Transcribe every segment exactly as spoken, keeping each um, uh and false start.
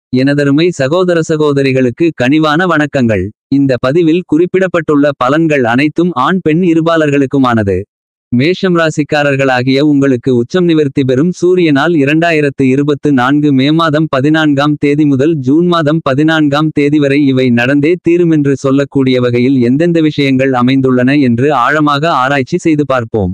எனதருமை சகோதர சகோதரிகளுக்கு கனிவான வணக்கங்கள். இந்த பதிவில் குறிப்பிடப்பட்டுள்ள பலன்கள் அனைத்தும் ஆண் பெண் இருபாலர்களுக்குமானது. மேஷம் ராசிக்காரர்களாகிய உங்களுக்கு உச்சம் நிவர்த்தி பெறும் சூரியனால் இரண்டாயிரத்து இருபத்து நான்கு மே மாதம் பதினான்காம் தேதி முதல் ஜூன் மாதம் பதினான்காம் தேதி வரை இவை நடந்தே தீருமென்று சொல்லக்கூடிய வகையில் எந்தெந்த விஷயங்கள் அமைந்துள்ளன என்று ஆழமாக ஆராய்ச்சி செய்து பார்ப்போம்.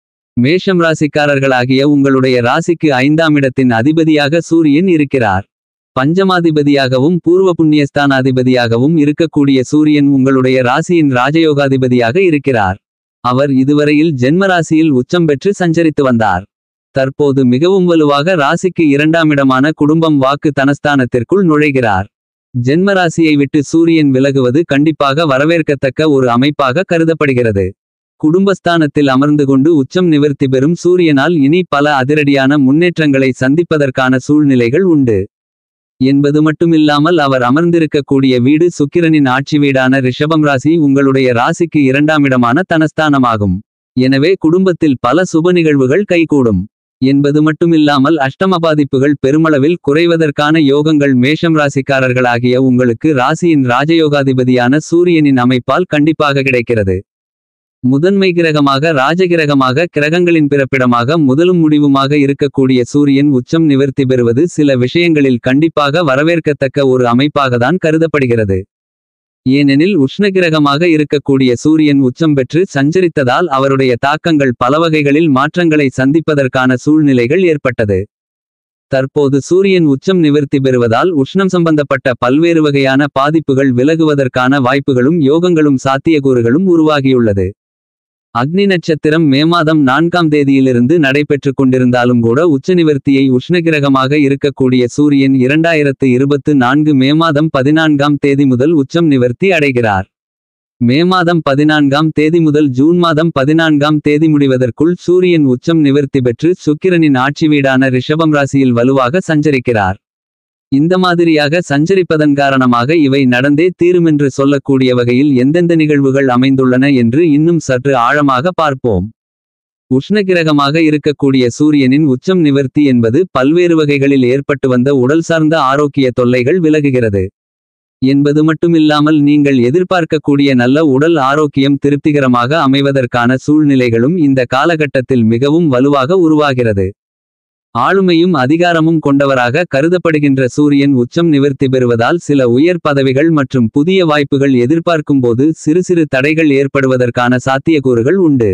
மேஷம் ராசிக்காரர்களாகிய உங்களுடைய ராசிக்கு ஐந்தாம் இடத்தின் அதிபதியாக சூரியன் இருக்கிறார். பஞ்சமாதிபதியாகவும் பூர்வ புண்ணியஸ்தானாதிபதியாகவும் இருக்கக்கூடிய சூரியன் உங்களுடைய ராசியின் ராஜயோகாதிபதியாக இருக்கிறார். அவர் இதுவரையில் ஜென்மராசியில் உச்சம் பெற்று சஞ்சரித்து வந்தார். தற்போது மிகவும் வலுவாக ராசிக்கு இரண்டாம் இடமான குடும்பம் வாக்கு தனஸ்தானத்திற்குள் நுழைகிறார். ஜென்மராசியை விட்டு சூரியன் விலகுவது கண்டிப்பாக வரவேற்கத்தக்க ஒரு அமைப்பாக கருதப்படுகிறது. குடும்பஸ்தானத்தில் அமர்ந்து கொண்டு உச்சம் நிவர்த்தி பெறும் சூரியனால் இனி பல அதிரடியான முன்னேற்றங்களை சந்திப்பதற்கான சூழ்நிலைகள் உண்டு என்பது மட்டுமில்லாமல் அவர் அமர்ந்திருக்கக்கூடிய வீடு சுக்கிரனின் ஆட்சி வீடான ரிஷபம் ராசி உங்களுடைய ராசிக்கு இரண்டாம் இடமான தனஸ்தானமாகும். எனவே குடும்பத்தில் பல சுப நிகழ்வுகள் கைகூடும் என்பது மட்டுமில்லாமல் அஷ்டம பாதிப்புகள் பெருமளவில் குறைவதற்கான யோகங்கள் மேஷம் ராசிக்காரர்களாகிய உங்களுக்கு ராசியின் ராஜயோகாதிபதியான சூரியனின் அமைப்பால் கண்டிப்பாக கிடைக்கிறது. முதன்மை கிரகமாக ராஜகிரகமாக கிரகங்களின் பிறப்பிடமாக முதலும் முடிவுமாக இருக்கக்கூடிய சூரியன் உச்சம் நிவர்த்தி பெறுவது சில விஷயங்களில் கண்டிப்பாக வரவேற்கத்தக்க ஒரு அமைப்பாகத்தான் கருதப்படுகிறது. ஏனெனில் உஷ்ணகிரகமாக இருக்கக்கூடிய சூரியன் உச்சம் பெற்று சஞ்சரித்ததால் அவருடைய தாக்கங்கள் பலவகைகளில் மாற்றங்களை சந்திப்பதற்கான சூழ்நிலைகள் ஏற்பட்டது. தற்போது சூரியன் உச்சம் நிவர்த்தி பெறுவதால் உஷ்ணம் சம்பந்தப்பட்ட பல்வேறு வகையான பாதிப்புகள் விலகுவதற்கான வாய்ப்புகளும் யோகங்களும் சாத்தியக்கூறுகளும் உருவாகியுள்ளது. அக்னி நட்சத்திரம் மே மாதம் நான்காம் தேதியிலிருந்து நடைபெற்று கொண்டிருந்தாலும் கூட உச்சநிவர்த்தியை உஷ்ணகிரகமாக இருக்கக்கூடிய சூரியன் இரண்டாயிரத்து இருபத்து நான்கு மே மாதம் பதினான்காம் தேதி முதல் உச்சம் நிவர்த்தி அடைகிறார். மே மாதம் பதினான்காம் தேதி முதல் ஜூன் மாதம் பதினான்காம் தேதி முடிவதற்குள் சூரியன் உச்சம் நிவர்த்தி பெற்று சுக்கிரனின் ஆட்சி வீடான ரிஷபம் ராசியில் வலுவாக சஞ்சரிக்கிறார். இந்த மாதிரியாக சஞ்சரிப்பதன் காரணமாக இவை நடந்தே தீருமென்று சொல்லக்கூடிய வகையில் எந்தெந்த நிகழ்வுகள் அமைந்துள்ளன என்று இன்னும் சற்று ஆழமாக பார்ப்போம். உஷ்ணகிரகமாக இருக்கக்கூடிய சூரியனின் உச்சம் நிவர்த்தி என்பது பல்வேறு வகைகளில் ஏற்பட்டு வந்த உடல் சார்ந்த ஆரோக்கிய தொல்லைகள் விலகுகிறது என்பது மட்டுமில்லாமல் நீங்கள் எதிர்பார்க்கக்கூடிய நல்ல உடல் ஆரோக்கியம் திருப்திகரமாக அமைவதற்கான சூழ்நிலைகளும் இந்த காலகட்டத்தில் மிகவும் வலுவாக உருவாகிறது. ஆளுமையும் அதிகாரமும் கொண்டவராக கருதப்படுகின்ற சூரியன் உச்சம் நிவர்த்தி பெறுவதால் சில உயர் பதவிகள் மற்றும் புதிய வாய்ப்புகள் எதிர்பார்க்கும்போது சிறு சிறு தடைகள் ஏற்படுவதற்கான சாத்தியக்கூறுகள் உண்டு.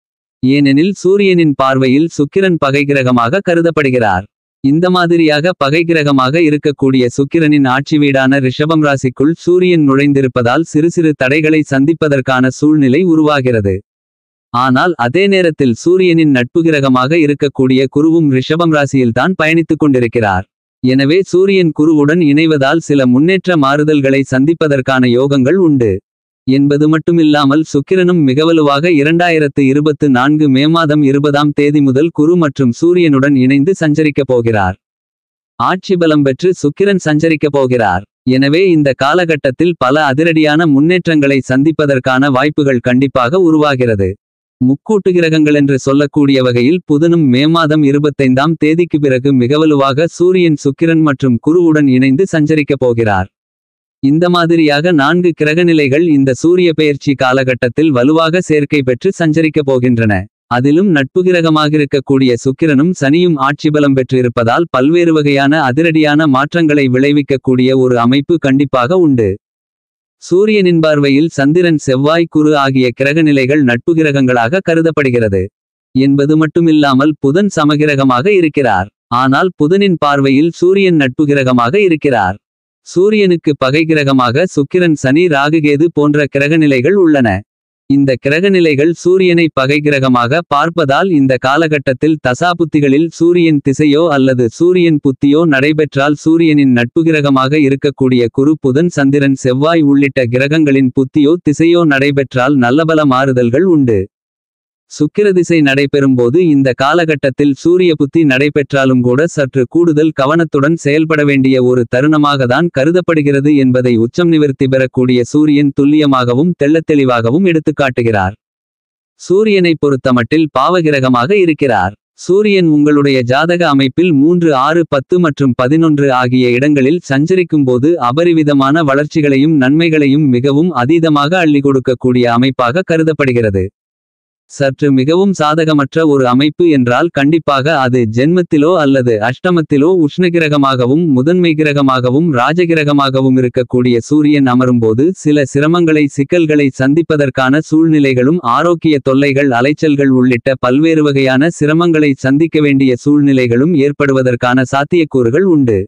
ஏனெனில் சூரியனின் பார்வையில் சுக்கிரன் பகை கிரகமாக கருதப்படுகிறார். இந்த மாதிரியாக பகை கிரகமாக இருக்கக்கூடிய சுக்கிரனின் ஆட்சி வீடான ரிஷபம் ராசிக்குள் சூரியன் நுழைந்திருப்பதால் சிறு சிறு தடைகளை சந்திப்பதற்கான சூழ்நிலை உருவாகிறது. ஆனால் அதே நேரத்தில் சூரியனின் நட்பு கிரகமாக இருக்கக்கூடிய குருவும் ரிஷபம் ராசியில்தான் பயணித்துக் கொண்டிருக்கிறார். எனவே சூரியன் குருவுடன் இணைவதால் சில முன்னேற்ற மாறுதல்களை சந்திப்பதற்கான யோகங்கள் உண்டு என்பது மட்டுமில்லாமல் சுக்கிரனும் மிகவலுவாக இரண்டாயிரத்து இருபத்து நான்கு மே மாதம் இருபதாம் தேதி முதல் குரு மற்றும் சூரியனுடன் இணைந்து சஞ்சரிக்கப் போகிறார். ஆட்சி பலம் பெற்று சுக்கிரன் சஞ்சரிக்கப் போகிறார். எனவே இந்த காலகட்டத்தில் பல அதிரடியான முன்னேற்றங்களை சந்திப்பதற்கான வாய்ப்புகள் கண்டிப்பாக உருவாகிறது. முக்கூட்டு கிரகங்கள் என்று சொல்லக்கூடிய வகையில் புதனும் மே மாதம் இருபத்தைந்தாம் தேதிக்கு பிறகு மிகவலுவாக சூரியன் சுக்கிரன் மற்றும் குருவுடன் இணைந்து சஞ்சரிக்கப் போகிறார். இந்த மாதிரியாக நான்கு கிரகநிலைகள் இந்த சூரிய பெயர்ச்சி காலகட்டத்தில் வலுவாக சேர்க்கை பெற்று சஞ்சரிக்கப் போகின்றன. அதிலும் நட்பு கிரகமாகிருக்கக்கூடிய சுக்கிரனும் சனியும் ஆட்சி பலம் பெற்றிருப்பதால் பல்வேறு வகையான அதிரடியான மாற்றங்களை விளைவிக்கக்கூடிய ஒரு அமைப்பு கண்டிப்பாக உண்டு. சூரியனின் பார்வையில் சந்திரன் செவ்வாய் குரு ஆகிய கிரகநிலைகள் நட்பு கிரகங்களாக கருதப்படுகிறது என்பது மட்டுமில்லாமல் புதன் சமகிரகமாக இருக்கிறார். ஆனால் புதனின் பார்வையில் சூரியன் நட்பு கிரகமாக இருக்கிறார். சூரியனுக்கு பகை கிரகமாக சுக்கிரன் சனி ராகுகேது போன்ற கிரகநிலைகள் உள்ளன. இந்த கிரகநிலைகள் சூரியனை பகை கிரகமாக பார்ப்பதால் இந்த காலகட்டத்தில் தசாபுத்திகளில் சூரியன் திசையோ அல்லது சூரியன் புத்தியோ நடைபெற்றால் சூரியனின் நட்பு கிரகமாக இருக்கக்கூடிய குரு புதன் சந்திரன் செவ்வாய் உள்ளிட்ட கிரகங்களின் புத்தியோ திசையோ நடைபெற்றால் நல்லபல மாறுதல்கள் உண்டு. சுக்கிர திசை நடைபெறும்போது இந்த காலகட்டத்தில் சூரிய புத்தி நடைபெற்றாலும் கூட சற்று கூடுதல் கவனத்துடன் செயல்பட வேண்டிய ஒரு தருணமாகத்தான் கருதப்படுகிறது என்பதை உச்சம் நிவர்த்தி பெறக்கூடிய சூரியன் துல்லியமாகவும் தெள்ளத்தெளிவாகவும் எடுத்துக்காட்டுகிறார். சூரியனை பொறுத்தமட்டில் பாவகிரகமாக இருக்கிறார். சூரியன் உங்களுடைய ஜாதக அமைப்பில் மூன்று ஆறு பத்து மற்றும் பதினொன்று ஆகிய இடங்களில் சஞ்சரிக்கும்போது அபரிவிதமான வளர்ச்சிகளையும் நன்மைகளையும் மிகவும் அதீதமாக அள்ளி கொடுக்கக்கூடிய அமைப்பாக கருதப்படுகிறது. சற்று மிகவும் சாதகமற்ற ஒரு அமைப்பு என்றால் கண்டிப்பாக அது ஜென்மத்திலோ அல்லது அஷ்டமத்திலோ உஷ்ணகிரகமாகவும் முதன்மை கிரகமாகவும் ராஜகிரகமாகவும் இருக்கக்கூடிய சூரியன் அமரும்போது சில சிரமங்களை சிக்கல்களை சந்திப்பதற்கான சூழ்நிலைகளும் ஆரோக்கிய தொல்லைகள் அலைச்சல்கள் உள்ளிட்ட பல்வேறு வகையான சிரமங்களை சந்திக்க வேண்டிய சூழ்நிலைகளும் ஏற்படுவதற்கான சாத்தியக்கூறுகள் உண்டு.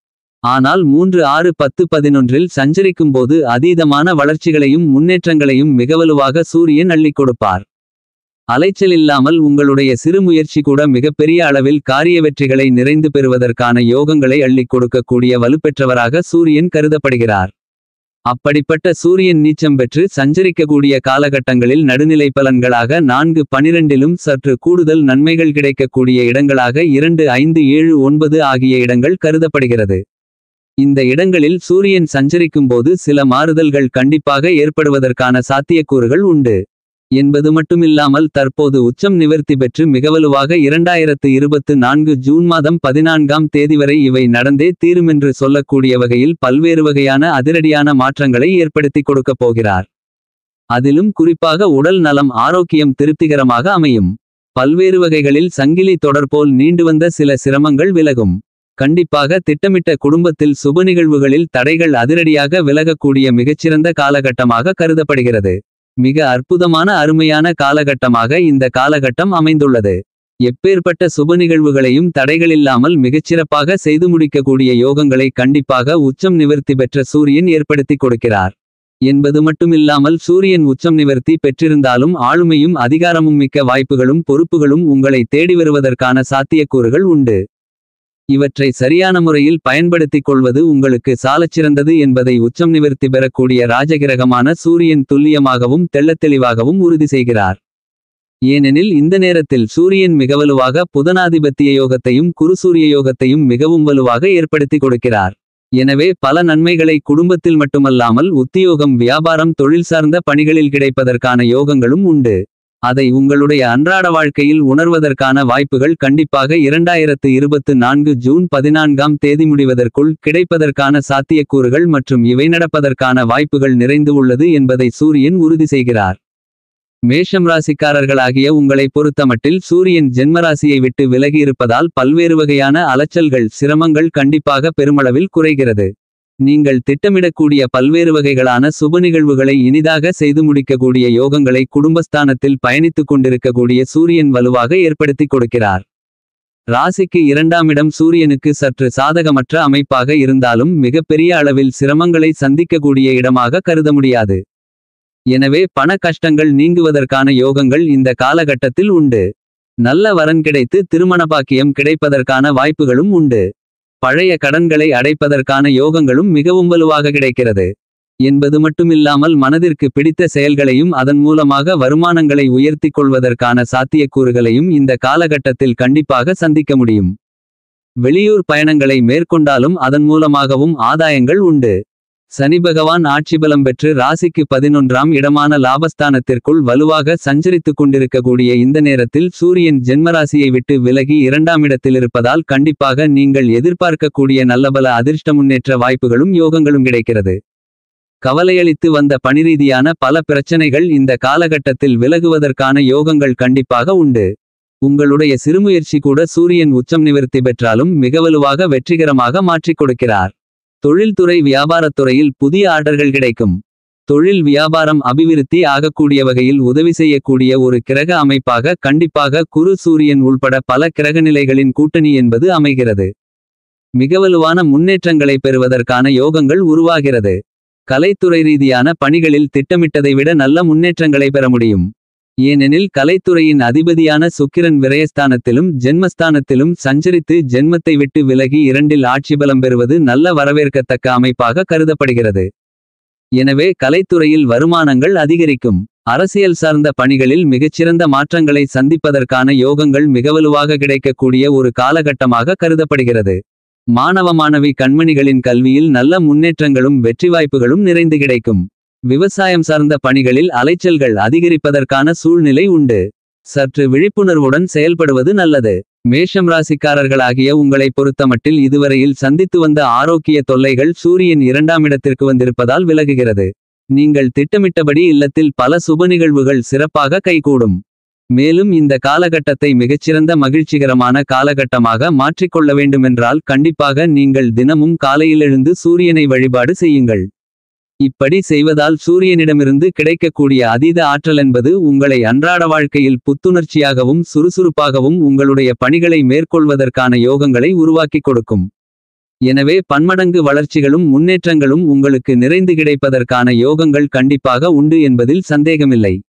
ஆனால் மூன்று ஆறு பத்து பதினொன்றில் சஞ்சரிக்கும்போது அதீதமான வளர்ச்சிகளையும் முன்னேற்றங்களையும் மிகவலுவாக சூரியன் அள்ளிக் கொடுப்பார். அலைச்சல் இல்லாமல் உங்களுடைய சிறு முயற்சி கூட மிகப்பெரிய அளவில் காரிய வெற்றிகளை நிறைந்து பெறுவதற்கான யோகங்களை அள்ளிக் கொடுக்கக்கூடிய வலுப்பெற்றவராக சூரியன் கருதப்படுகிறார். அப்படிப்பட்ட சூரியன் நீச்சம் பெற்று சஞ்சரிக்கக்கூடிய காலகட்டங்களில் நடுநிலை பலன்களாக நான்கு பனிரெண்டிலும் சற்று கூடுதல் நன்மைகள் கிடைக்கக்கூடிய இடங்களாக இரண்டு ஐந்து ஏழு ஒன்பது ஆகிய இடங்கள் கருதப்படுகிறது. இந்த இடங்களில் சூரியன் சஞ்சரிக்கும்போது சில மாறுதல்கள் கண்டிப்பாக ஏற்படுவதற்கான சாத்தியக்கூறுகள் உண்டு என்பது மட்டுமில்லாமல் தற்போது உச்சம் நிவர்த்தி பெற்று மிகவலுவாக இரண்டாயிரத்து இருபத்து நான்கு ஜூன் மாதம் பதினான்காம் தேதி வரை இவை நடந்தே தீருமென்று சொல்லக்கூடிய வகையில் பல்வேறு வகையான அதிரடியான மாற்றங்களை ஏற்படுத்தி கொடுக்கப் போகிறார். அதிலும் குறிப்பாக உடல் நலம் ஆரோக்கியம் திருப்திகரமாக அமையும். பல்வேறு வகைகளில் சங்கிலி தொடர்போல் நீண்டு வந்த சில சிரமங்கள் விலகும். கண்டிப்பாக திட்டமிட்ட குடும்பத்தில் சுப நிகழ்வுகளில் தடைகள் அதிரடியாக விலகக்கூடிய மிகச்சிறந்த காலகட்டமாக கருதப்படுகிறது. மிக அற்புதமான அருமையான காலகட்டமாக இந்த காலகட்டம் அமைந்துள்ளது. எப்பேற்பட்ட சுப நிகழ்வுகளையும் தடைகளில்லாமல் மிகச்சிறப்பாக செய்து முடிக்கக்கூடிய யோகங்களை கண்டிப்பாக உச்சம் நிவர்த்தி பெற்ற சூரியன் ஏற்படுத்தி கொடுக்கிறார் என்பது மட்டுமில்லாமல் சூரியன் உச்சம் நிவர்த்தி பெற்றிருந்தாலும் ஆளுமையும் அதிகாரமும் மிக்க வாய்ப்புகளும் பொறுப்புகளும் உங்களை தேடி வருவதற்கான சாத்தியக்கூறுகள் உண்டு. இவற்றை சரியான முறையில் பயன்படுத்திக் கொள்வது உங்களுக்கு சாலச்சிறந்தது என்பதை உச்சம் நிவர்த்தி பெறக்கூடிய ராஜகிரகமான சூரியன் துல்லியமாகவும் தெள்ளத்தெளிவாகவும் உறுதி செய்கிறார். ஏனெனில் இந்த நேரத்தில் சூரியன் மிகவலுவாக புதனாதிபத்திய யோகத்தையும் குருசூரிய யோகத்தையும் மிகவும் வலுவாக ஏற்படுத்தி கொடுக்கிறார். எனவே பல நன்மைகளை குடும்பத்தில் மட்டுமல்லாமல் உத்தியோகம் வியாபாரம் தொழில் சார்ந்த பணிகளில் கிடைப்பதற்கான யோகங்களும் உண்டு. அதை உங்களுடைய அன்றாட வாழ்க்கையில் உணர்வதற்கான வாய்ப்புகள் கண்டிப்பாக இரண்டாயிரத்து இருபத்து நான்கு ஜூன் பதினான்காம் தேதி முடிவதற்குள் கிடைப்பதற்கான சாத்தியக்கூறுகள் மற்றும் இவை நடப்பதற்கான வாய்ப்புகள் நிறைந்து உள்ளது என்பதை சூரியன் உறுதி செய்கிறார். மேஷம் ராசிக்காரர்களாகிய உங்களை பொறுத்தமட்டில் சூரியன் ஜென்மராசியை விட்டு விலகி இருப்பதால் பல்வேறு வகையான அலைச்சல்கள் சிரமங்கள் கண்டிப்பாக பெருமளவில் குறைகிறது. நீங்கள் திட்டமிடக்கூடிய பல்வேறு வகைகளான சுப நிகழ்வுகளை இனிதாக செய்து முடிக்கக்கூடிய யோகங்களை குடும்பஸ்தானத்தில் பயணித்துக் கொண்டிருக்கக்கூடிய சூரியன் வலுவாக ஏற்படுத்தி கொடுக்கிறார். ராசிக்கு இரண்டாம் இடம் சூரியனுக்கு சற்று சாதகமற்ற அமைப்பாக இருந்தாலும் மிகப்பெரிய அளவில் சிரமங்களை சந்திக்கக்கூடிய இடமாக கருத முடியாது. எனவே பண கஷ்டங்கள் நீங்குவதற்கான யோகங்கள் இந்த காலகட்டத்தில் உண்டு. நல்ல வரன் கிடைத்து திருமண பாக்கியம் கிடைப்பதற்கான வாய்ப்புகளும் உண்டு. பழைய கடன்களை அடைப்பதற்கான யோகங்களும் மிகவும் வலுவாக கிடைக்கிறது என்பது மட்டுமில்லாமல் மனதிற்கு பிடித்த செயல்களையும் அதன் மூலமாக வருமானங்களை உயர்த்திக் கொள்வதற்கான சாத்தியக்கூறுகளையும் இந்த காலகட்டத்தில் கண்டிப்பாக சந்திக்க முடியும். வெளியூர் பயணங்களை மேற்கொண்டாலும் அதன் மூலமாகவும் ஆதாயங்கள் உண்டு. சனி பகவான் ஆட்சிபலம் பெற்று ராசிக்கு பதினொன்றாம் இடமான லாபஸ்தானத்திற்குள் வலுவாக சஞ்சரித்துக் கொண்டிருக்கக்கூடிய இந்த நேரத்தில் சூரியன் ஜென்மராசியை விட்டு விலகி இரண்டாம் இடத்தில் இருப்பதால் கண்டிப்பாக நீங்கள் எதிர்பார்க்கக்கூடிய நல்லபல அதிர்ஷ்ட முன்னேற்ற வாய்ப்புகளும் யோகங்களும் கிடைக்கிறது. கவலையளித்து வந்த பணிரீதியான பல பிரச்சனைகள் இந்த காலகட்டத்தில் விலகுவதற்கான யோகங்கள் கண்டிப்பாக உண்டு. உங்களுடைய சிறுமுயற்சி கூட சூரியன் உச்சம் நிவர்த்தி பெற்றாலும் மிகவலுவாக வெற்றிகரமாக மாற்றிக் கொடுக்கிறார். தொழில்துறை வியாபாரத்துறையில் புதிய ஆர்டர்கள் கிடைக்கும். தொழில் வியாபாரம் அபிவிருத்தி ஆகக்கூடிய வகையில் உதவி செய்யக்கூடிய ஒரு கிரக அமைப்பாக கண்டிப்பாக குரு சூரியன் உள்பட பல கிரகநிலைகளின் கூட்டணி என்பது அமைகிறது. மிகவலுவான முன்னேற்றங்களை பெறுவதற்கான யோகங்கள் உருவாகிறது. கலைத்துறை ரீதியான பணிகளில் திட்டமிட்டதை விட நல்ல முன்னேற்றங்களை பெற முடியும். ஏனெனில் கலைத்துறையின் அதிபதியான சுக்கிரன் விரயஸ்தானத்திலும் ஜென்மஸ்தானத்திலும் சஞ்சரித்து ஜென்மத்தை விட்டு விலகி இரண்டில் ஆட்சிபலம் பெறுவது நல்ல வரவேற்கத்தக்க அமைப்பாக கருதப்படுகிறது. எனவே கலைத்துறையில் வருமானங்கள் அதிகரிக்கும். அரசியல் சார்ந்த பணிகளில் மிகச்சிறந்த மாற்றங்களை சந்திப்பதற்கான யோகங்கள் மிகவலுவாக கிடைக்கக்கூடிய ஒரு காலகட்டமாக கருதப்படுகிறது. மாணவ மாணவி கண்மணிகளின் கல்வியில் நல்ல முன்னேற்றங்களும் வெற்றி வாய்ப்புகளும் நிறைந்து கிடைக்கும். விவசாயம் சார்ந்த பணிகளில் அலைச்சல்கள் அதிகரிப்பதற்கான சூழ்நிலை உண்டு. சற்று விழிப்புணர்வுடன் செயல்படுவது நல்லது. மேஷம் ராசிக்காரர்களாகிய உங்களை பொறுத்தமட்டில் இதுவரையில் சந்தித்து வந்த ஆரோக்கிய தொல்லைகள் சூரியன் இரண்டாம் இடத்திற்கு வந்திருப்பதால் விலகுகிறது. நீங்கள் திட்டமிட்டபடி இல்லத்தில் பல சுப நிகழ்வுகள் சிறப்பாக கைகூடும். மேலும் இந்த காலகட்டத்தை மிகச்சிறந்த மகிழ்ச்சிகரமான காலகட்டமாக மாற்றிக்கொள்ள வேண்டுமென்றால் கண்டிப்பாக நீங்கள் தினமும் காலையில் எழுந்து சூரியனை வழிபாடு செய்யுங்கள். இப்படி செய்வதால் சூரியனிடமிருந்து கிடைக்கக்கூடிய அதீத ஆற்றல் என்பது உங்களை அன்றாட வாழ்க்கையில் புத்துணர்ச்சியாகவும் சுறுசுறுப்பாகவும் உங்களுடைய பணிகளை மேற்கொள்வதற்கான யோகங்களை உருவாக்கிக் கொடுக்கும். எனவே பன்மடங்கு வளர்ச்சிகளும் முன்னேற்றங்களும் உங்களுக்கு நிறைந்து கிடைப்பதற்கான யோகங்கள் கண்டிப்பாக உண்டு என்பதில் சந்தேகமில்லை.